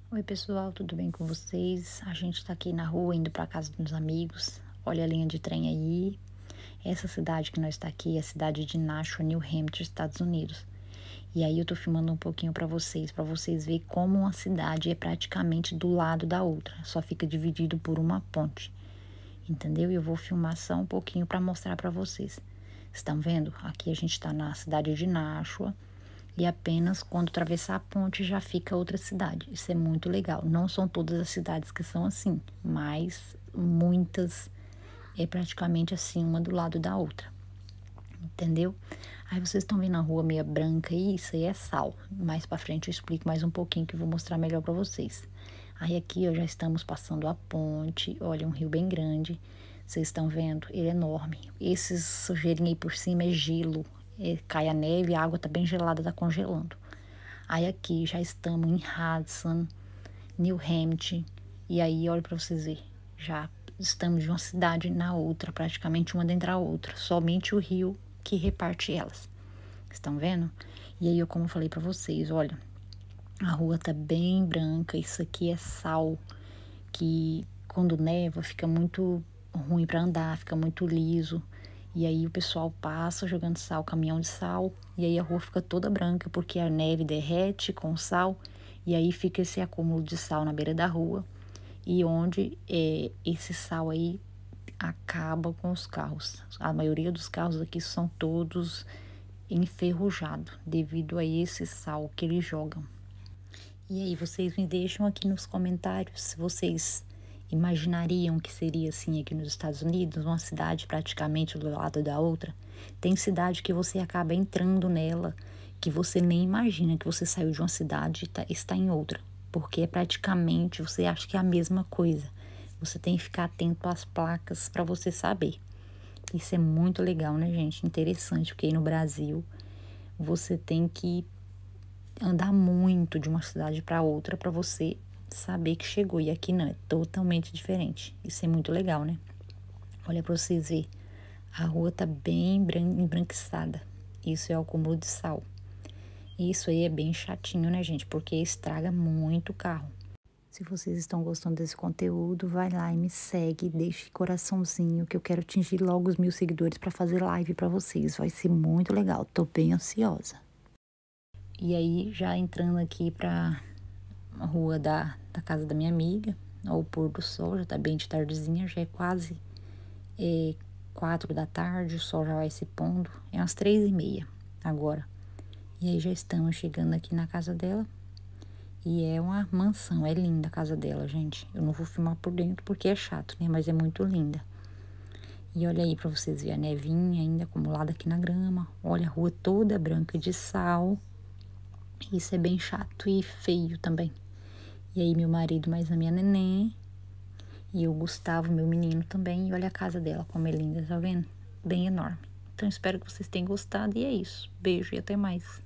Oi, pessoal, tudo bem com vocês? A gente tá aqui na rua indo pra casa dos amigos. Olha a linha de trem aí. Essa cidade que nós tá aqui é a cidade de Nashua, New Hampshire, Estados Unidos. E aí eu tô filmando um pouquinho pra vocês verem como uma cidade é praticamente do lado da outra. Só fica dividido por uma ponte. Entendeu? E eu vou filmar só um pouquinho pra mostrar pra vocês. Estão vendo? Aqui a gente tá na cidade de Nashua. E apenas quando atravessar a ponte já fica outra cidade. Isso é muito legal. Não são todas as cidades que são assim, mas muitas é praticamente assim, uma do lado da outra. Entendeu? Aí vocês estão vendo a rua meia branca aí, isso aí é sal. Mais pra frente eu explico mais um pouquinho que eu vou mostrar melhor pra vocês. Aí aqui, ó, já estamos passando a ponte. Olha, um rio bem grande. Vocês estão vendo? Ele é enorme. Esse sujeirinho aí por cima é gelo. Cai a neve, a água tá bem gelada, tá congelando. Aí aqui já estamos em Hudson, New Hampshire. E aí, olha pra vocês verem. Já estamos de uma cidade na outra, praticamente uma dentro da outra. Somente o rio que reparte elas. Estão vendo? E aí, como eu falei pra vocês, olha, a rua tá bem branca. Isso aqui é sal, que quando neva fica muito ruim pra andar, fica muito liso. E aí o pessoal passa jogando sal, caminhão de sal, e aí a rua fica toda branca porque a neve derrete com o sal, e aí fica esse acúmulo de sal na beira da rua, e onde esse sal aí acaba com os carros. A maioria dos carros aqui são todos enferrujados devido a esse sal que eles jogam. E aí, vocês me deixam aqui nos comentários se vocês imaginariam que seria assim aqui nos Estados Unidos, uma cidade praticamente do lado da outra. Tem cidade que você acaba entrando nela, que você nem imagina que você saiu de uma cidade e está em outra, porque é praticamente, você acha que é a mesma coisa. Você tem que ficar atento às placas para você saber. Isso é muito legal, né, gente? Interessante, porque aí no Brasil você tem que andar muito de uma cidade para outra para você saber que chegou. E aqui não, é totalmente diferente. Isso é muito legal, né? Olha para vocês verem. A rua tá bem embranquiçada. Isso é o acúmulo de sal. Isso aí é bem chatinho, né, gente? Porque estraga muito o carro. Se vocês estão gostando desse conteúdo, vai lá e me segue, deixe coraçãozinho, que eu quero atingir logo os 1.000 seguidores para fazer live para vocês. Vai ser muito legal. Tô bem ansiosa. E aí, já entrando aqui pra rua da casa da minha amiga, ao pôr do sol, já tá bem de tardezinha, já é quase 4 da tarde, o sol já vai se pondo, é umas 3h30 agora. E aí já estamos chegando aqui na casa dela, e é uma mansão, é linda a casa dela, gente. Eu não vou filmar por dentro porque é chato, né, mas é muito linda. E olha aí pra vocês verem a nevinha ainda acumulada aqui na grama, olha a rua toda branca de sal. Isso é bem chato e feio também. E aí meu marido mais a minha neném. E o Gustavo, meu menino também. E olha a casa dela como é linda, tá vendo? Bem enorme. Então espero que vocês tenham gostado e é isso. Beijo e até mais.